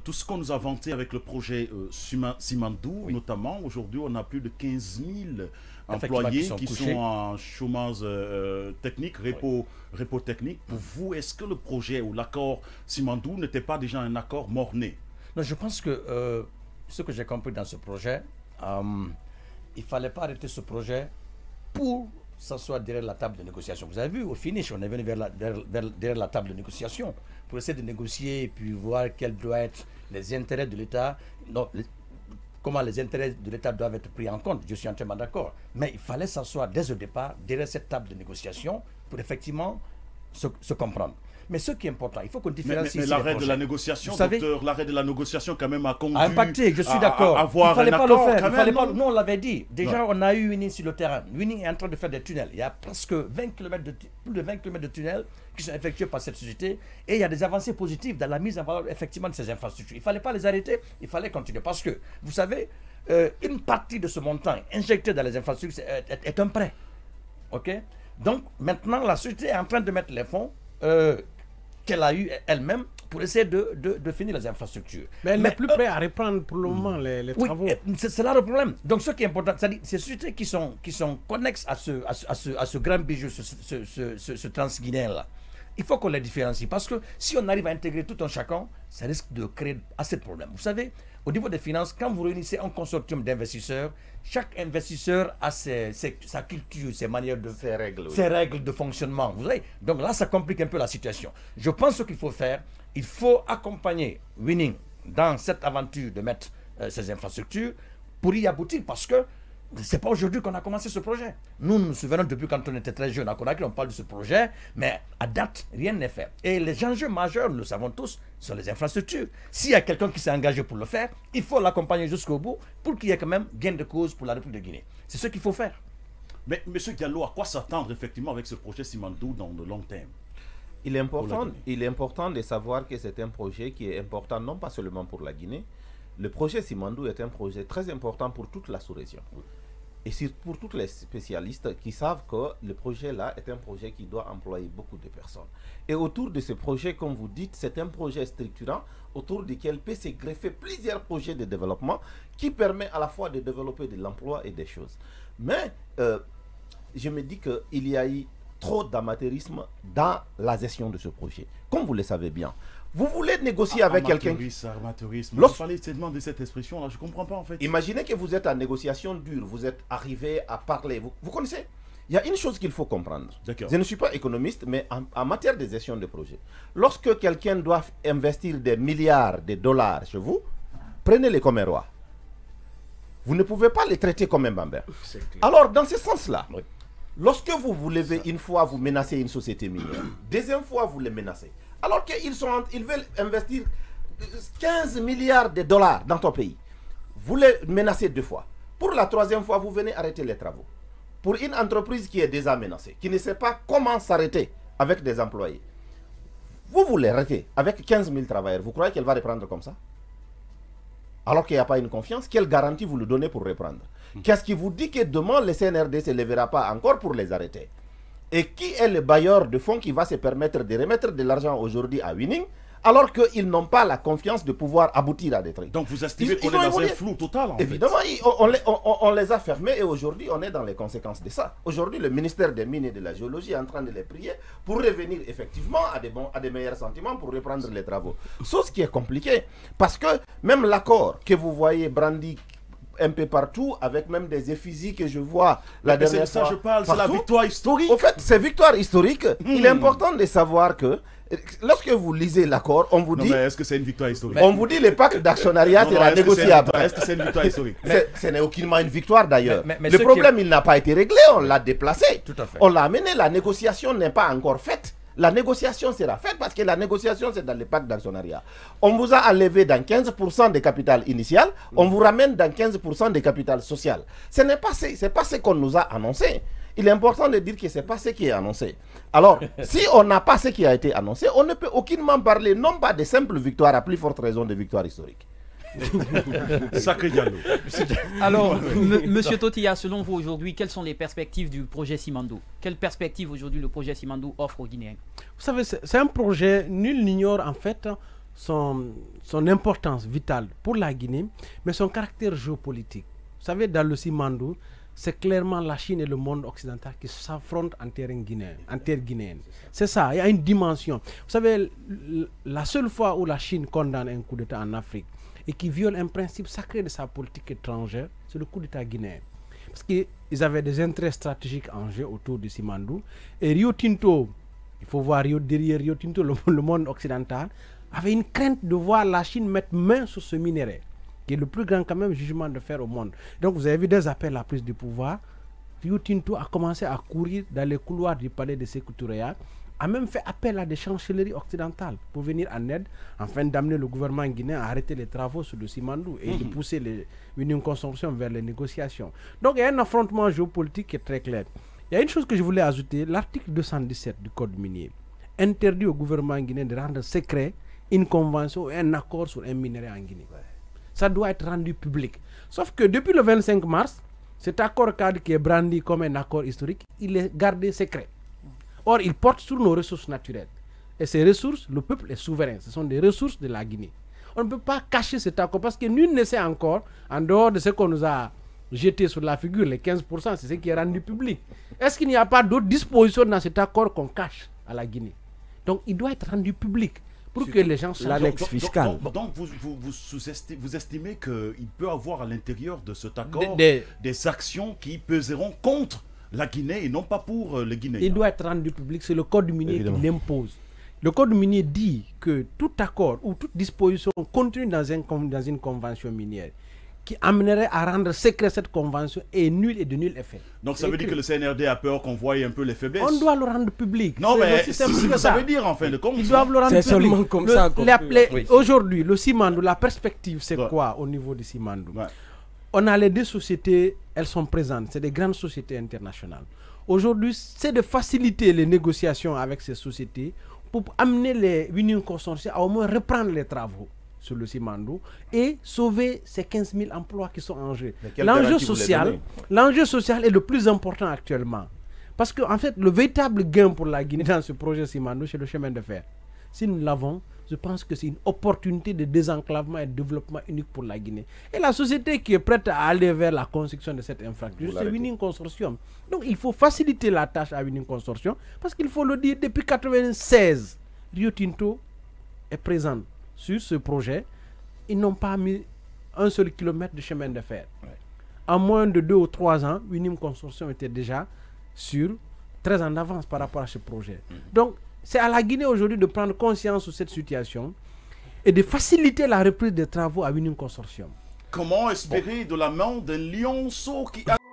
tout ce qu'on nous a vanté avec le projet Simandou, notamment, aujourd'hui, on a plus de 15 000 employés qui sont en chômage technique, repos technique. Pour vous, est-ce que le projet ou l'accord Simandou n'était pas déjà un accord mort-né? Non, je pense que ce que j'ai compris dans ce projet, il ne fallait pas arrêter ce projet pour s'asseoir derrière la table de négociation. Vous avez vu, au finish, on est venu derrière la table de négociation pour essayer de négocier et puis voir quels doivent être les intérêts de l'État. Comment les intérêts de l'État doivent être pris en compte. Je suis entièrement d'accord. Mais il fallait s'asseoir dès le départ derrière cette table de négociation pour effectivement se comprendre. Mais ce qui est important, il faut qu'on différencie. Mais l'arrêt de la négociation, docteur, l'arrêt de la négociation quand même a conduit a impacté, je suis d'accord. Il ne fallait pas le faire. Nous, on l'avait dit. Déjà, on a eu Winning sur le terrain. Winning est en train de faire des tunnels. Il y a presque 20 km plus de 20 km de tunnels qui sont effectués par cette société. Et il y a des avancées positives dans la mise en valeur effectivement de ces infrastructures. Il ne fallait pas les arrêter, il fallait continuer. Parce que, vous savez, une partie de ce montant injecté dans les infrastructures est un prêt. OK? Donc, maintenant, la société est en train de mettre les fonds qu'elle a eu elle-même pour essayer de finir les infrastructures. Mais elle n'est plus prête à reprendre pour le moment les travaux. C'est là le problème. Donc ce qui est important, c'est-à-dire ces sociétés qui sont connexes à ce grand bijou, ce transguinéen-là, il faut qu'on les différencie. Parce que si on arrive à intégrer tout un chacun, ça risque de créer assez de problèmes. Vous savez, au niveau des finances, quand vous réunissez un consortium d'investisseurs, chaque investisseur a sa culture, ses manières de ses règles de fonctionnement. Vous voyez? Donc là, ça complique un peu la situation. Je pense qu'il faut faire, il faut accompagner Winning dans cette aventure de mettre ces infrastructures pour y aboutir, parce que ce n'est pas aujourd'hui qu'on a commencé ce projet. Nous nous souvenons depuis quand on était très jeunes à Conakry, on parle de ce projet, mais à date, rien n'est fait. Et les enjeux majeurs, nous le savons tous, sont les infrastructures. S'il y a quelqu'un qui s'est engagé pour le faire, il faut l'accompagner jusqu'au bout pour qu'il y ait quand même gain de cause pour la République de Guinée. C'est ce qu'il faut faire. Mais M. Diallo, à quoi s'attendre effectivement avec ce projet Simandou dans le long terme? Il est important de savoir que c'est un projet qui est important non pas seulement pour la Guinée. Le projet Simandou est un projet très important pour toute la sous-région. Et pour tous les spécialistes qui savent que le projet-là est un projet qui doit employer beaucoup de personnes. Et autour de ce projet, comme vous dites, c'est un projet structurant autour duquel peut se greffer plusieurs projets de développement qui permettent à la fois de développer de l'emploi et des choses. Mais je me dis qu'il y a eu trop d'amateurisme dans la gestion de ce projet. Comme vous le savez bien. Vous voulez négocier avec quelqu'un... Amateurisme. Vous parlez tellement de cette expression-là, je ne comprends pas en fait. Imaginez que vous êtes en négociation dure, vous êtes arrivé à parler. Vous connaissez? Il y a une chose qu'il faut comprendre. Je ne suis pas économiste, mais en matière de gestion de projet, lorsque quelqu'un doit investir des milliards de dollars chez vous, prenez-les comme un roi. Vous ne pouvez pas les traiter comme un bambin. Alors, dans ce sens-là, lorsque vous vous levez une fois, vous menacez une société minière. Deuxième fois, vous les menacez. Alors qu'ils veulent investir 15 milliards de dollars dans ton pays. Vous les menacez 2 fois. Pour la 3e fois, vous venez arrêter les travaux. Pour une entreprise qui est déjà menacée, qui ne sait pas comment s'arrêter avec des employés, vous l'arrêtez avec 15 000 travailleurs. Vous croyez qu'elle va reprendre comme ça? Alors qu'il n'y a pas une confiance, quelle garantie vous lui donnez pour reprendre? Qu'est-ce qui vous dit que demain, le CNRD ne se lèvera pas encore pour les arrêter? Et qui est le bailleur de fonds qui va se permettre de remettre de l'argent aujourd'hui à Winning alors qu'ils n'ont pas la confiance de pouvoir aboutir à des trucs? Donc vous estimez qu'on est dans un flou total en Évidemment, fait. on les a fermés et aujourd'hui on est dans les conséquences de ça. Aujourd'hui, le ministère des Mines et de la Géologie est en train de les prier pour revenir effectivement à des meilleurs sentiments pour reprendre les travaux. Chose qui est compliquée parce que même l'accord que vous voyez brandi un peu partout, avec même des effigies que je vois la dernière fois. Je parle, c'est la victoire historique. En fait, c'est victoire historique. Il est important de savoir que lorsque vous lisez l'accord, on vous dit... mais est-ce que c'est une victoire historique? On vous dit le pacte d'actionnariat sera négociable. Est-ce que c'est une victoire historique? Ce n'est aucunement une victoire d'ailleurs. Le problème, il n'a pas été réglé, on l'a déplacé. Tout à fait. On l'a amené, la négociation n'est pas encore faite. La négociation sera faite parce que la négociation, c'est dans le pacte d'actionnariat. On vous a enlevé dans 15% de capital initial, on vous ramène dans 15% de capital social. Ce n'est pas ce qu'on nous a annoncé. Il est important de dire que ce n'est pas ce qui est annoncé. Alors, si on n'a pas ce qui a été annoncé, on ne peut aucunement parler non pas de simple victoire, à plus forte raison de victoire historique. Sacré Diallo. Alors, Monsieur Totia, selon vous aujourd'hui, quelles sont les perspectives du projet Simandou? Quelles perspectives aujourd'hui le projet Simandou offre aux Guinéens? Vous savez, c'est un projet, nul n'ignore en fait son importance vitale pour la Guinée, mais son caractère géopolitique. Vous savez, dans le Simandou, c'est clairement la Chine et le monde occidental qui s'affrontent en terre guinéenne. C'est ça, il y a une dimension. Vous savez, la seule fois où la Chine condamne un coup d'État en Afrique et qui viole un principe sacré de sa politique étrangère, c'est le coup d'État guinéen. Parce qu'ils avaient des intérêts stratégiques en jeu autour du Simandou. Et Rio Tinto, il faut voir derrière Rio Tinto, le monde occidental, avait une crainte de voir la Chine mettre main sur ce minerai, qui est le plus grand quand même jugement de fer au monde. Donc vous avez vu des appels à prise du pouvoir. Rio Tinto a commencé à courir dans les couloirs du palais de Sékou Touré, a même fait appel à des chancelleries occidentales pour venir en aide, afin d'amener le gouvernement guinéen à arrêter les travaux sur le Simandou et de pousser l'Union Consortium vers les négociations. Donc il y a un affrontement géopolitique qui est très clair. Il y a une chose que je voulais ajouter, l'article 217 du Code minier interdit au gouvernement guinéen de rendre secret une convention ou un accord sur un minerai en Guinée. Ça doit être rendu public. Sauf que depuis le 25 mars, cet accord cadre qui est brandi comme un accord historique, il est gardé secret. Or, il porte sur nos ressources naturelles. Et ces ressources, le peuple est souverain. Ce sont des ressources de la Guinée. On ne peut pas cacher cet accord parce que nul ne sait encore, en dehors de ce qu'on nous a jeté sur la figure, les 15%, c'est ce qui est rendu public. Est-ce qu'il n'y a pas d'autres dispositions dans cet accord qu'on cache à la Guinée? Donc, il doit être rendu public pour que les gens sachent. L'annexe fiscale. Donc vous estimez qu'il peut y avoir à l'intérieur de cet accord des actions qui peseront contre la Guinée et non pas pour les Guinéens. Il doit être rendu public, c'est le code minier qui l'impose. Le code minier dit que tout accord ou toute disposition contenue dans une convention minière qui amènerait à rendre secret cette convention est nul et de nul effet. Donc ça veut dire que le CNRD a peur qu'on voie un peu les faiblesses. On doit le rendre public. Non, mais c'est ce que ça veut dire en fin de compte. Ils doivent le rendre public. C'est seulement comme ça. Aujourd'hui, le Simandou, la perspective, c'est quoi au niveau du Simandou? On a les deux sociétés, elles sont présentes, c'est des grandes sociétés internationales. Aujourd'hui, c'est de faciliter les négociations avec ces sociétés pour amener les unions consortiales à au moins reprendre les travaux sur le Simandou et sauver ces 15 000 emplois qui sont en jeu. L'enjeu social est le plus important actuellement. Parce qu'en fait, le véritable gain pour la Guinée dans ce projet Simandou, c'est le chemin de fer. Si nous l'avons, je pense que c'est une opportunité de désenclavement et de développement unique pour la Guinée. Et la société qui est prête à aller vers la construction de cette infrastructure, c'est Winning Consortium. Donc il faut faciliter la tâche à Winning Consortium, parce qu'il faut le dire, depuis 1996, Rio Tinto est présent sur ce projet. Ils n'ont pas mis un seul kilomètre de chemin de fer. En moins de 2 ou 3 ans, Winning Consortium était déjà très en avance par rapport à ce projet. Donc, c'est à la Guinée aujourd'hui de prendre conscience de cette situation et de faciliter la reprise des travaux à Winning Consortium. Comment espérer de la main d'un lionceau qui a